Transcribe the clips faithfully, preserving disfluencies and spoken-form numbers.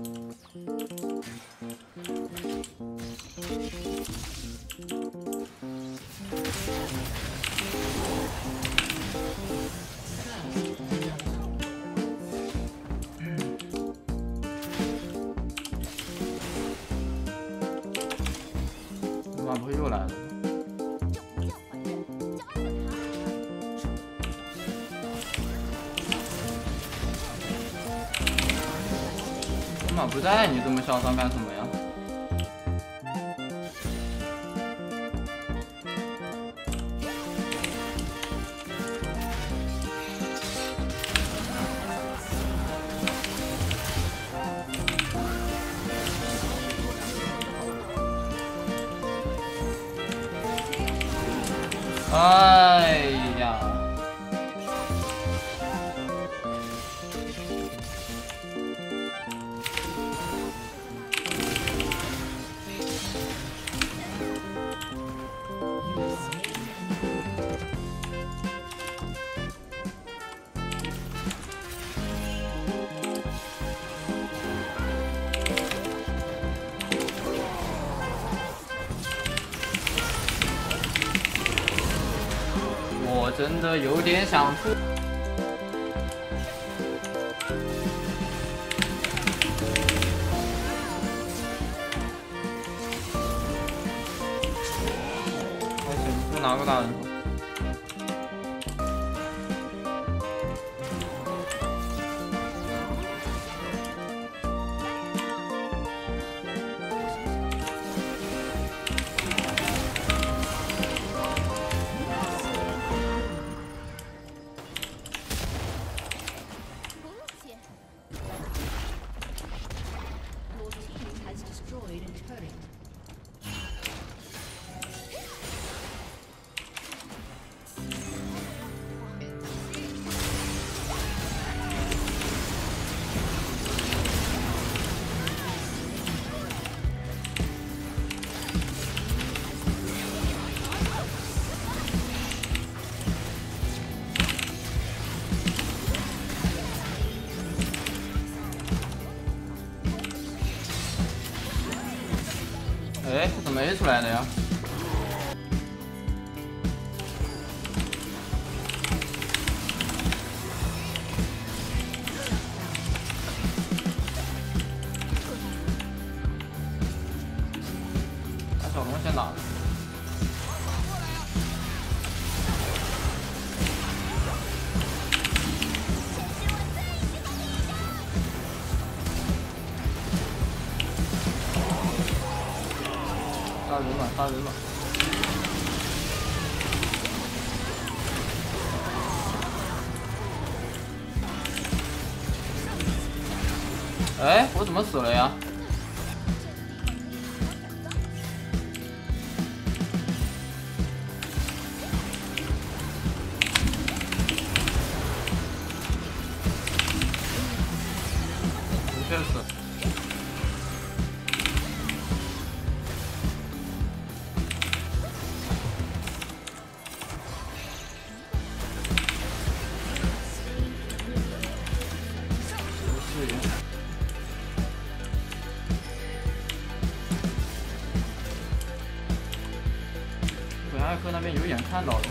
妈不会又来了？我妈不在，你这么嚣张干什么呀？ 哎呀！我真的有点想吐。还行，不拿个大人头。哎，这怎么 A 出来的呀？把小龙先打了。杀人了，杀人了！哎，我怎么死了呀？的确是。 鬼艾克那边有眼看到的，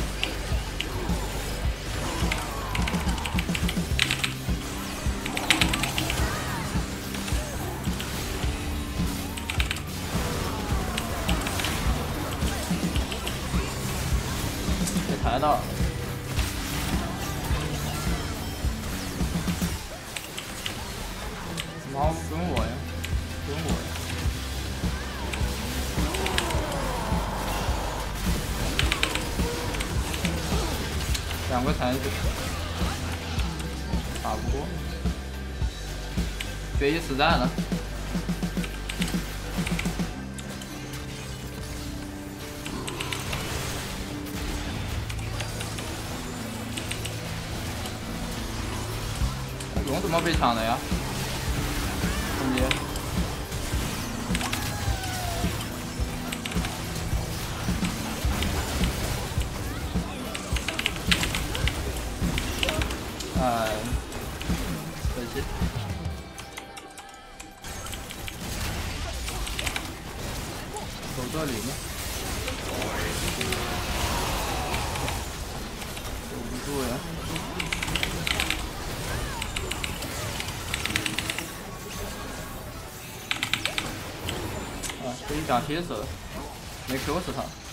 被抬到了。猫跟我呀，跟我呀。 两个残血，打不过，决一死战了。龙怎么被抢的呀？兄弟。 哎，可惜。 这里吗？守不住呀！啊，这一脚踢死了，没 Q 死他。